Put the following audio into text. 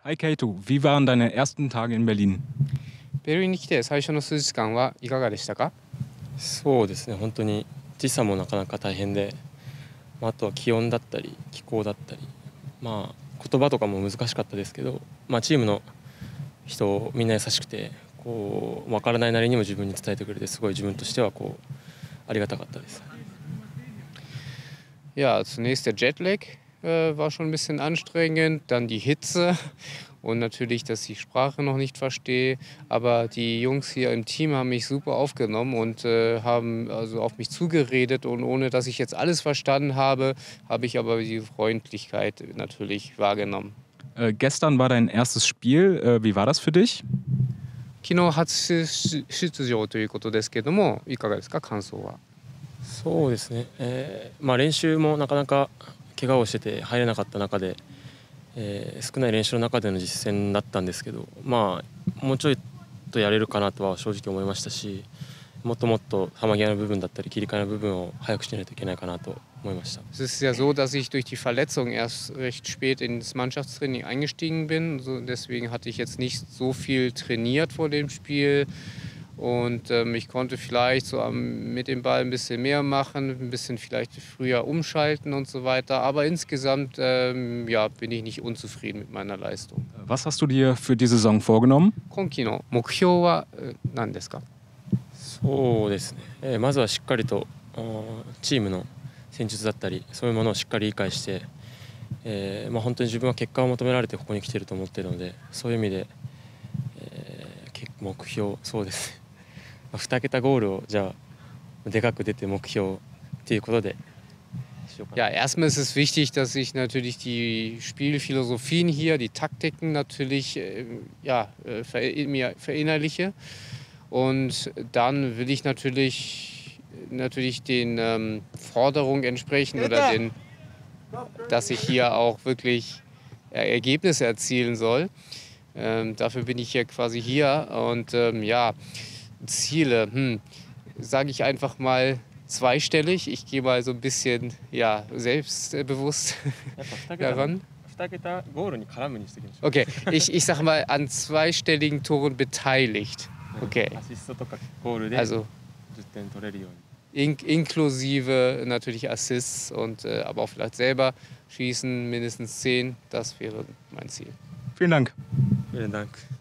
Hi Keito, wie waren deine ersten Tage in Berlin? ベルリンに来て最初の数時間はいかがでしたか？ そうですね、本当に時差もなかなか大変で、あとは気温だったり気候だったり、言葉とかも難しかったですけど、チームの人みんな優しくて、分からないなりにも自分に伝えてくれて、すごい自分としてはありがたかったです。 Ja, zunächst der Jetlag war schon ein bisschen anstrengend, dann die Hitze und natürlich, dass ich die Sprache noch nicht verstehe. Aber die Jungs hier im Team haben mich super aufgenommen und haben also auf mich zugeredet. Und ohne dass ich jetzt alles verstanden habe, habe ich aber die Freundlichkeit natürlich wahrgenommen. Gestern war dein erstes Spiel. Wie war das für dich? 昨日初出場ということですけども、いかがですか、感想は。 そうですね、練習もなかなか怪我をしてて入れなかった中で、少ない練習の中での実戦だったんですけど、もうちょいとやれるかなとは正直思いましたし、もっともっと球際の部分だったり切り替えの部分を早くしないといけないかなと思いました。 Es ist ja so, dass ich durch die Verletzung erst recht spät ins Mannschaftstraining eingestiegen bin. Deswegen hatte ich jetzt nicht so viel trainiert vor dem Spiel. Und ich konnte vielleicht so mit dem Ball ein bisschen mehr machen, ein bisschen vielleicht früher umschalten und so weiter. Aber insgesamt ja, bin ich nicht unzufrieden mit meiner Leistung. Was hast du dir für die Saison vorgenommen? 今期の目標は何ですか？ そうですね、まずはしっかりとチームの戦術だったりそういうものをしっかり理解して、本当に自分は結果を求められてここに来てると思っているので、そういう意味で、目標そうですね2桁ゴールをじゃあでかく出て目標っていうことで。 Ja, erstmal ist es wichtig, dass ich natürlich die Spielphilosophien hier, die Taktiken natürlich mir verinnerliche. Und dann will ich natürlich den Forderungen entsprechen oder dass ich hier auch wirklich Ergebnisse erzielen soll. Dafür bin ich ja quasi hier. Und ja, Ziele, sage ich einfach mal zweistellig. Ich gehe mal so ein bisschen selbstbewusst daran. Okay, ich sage mal an zweistelligen Toren beteiligt. Okay. Also inklusive natürlich Assists und aber auch vielleicht selber schießen, mindestens 10. Das wäre mein Ziel. Vielen Dank. Vielen Dank.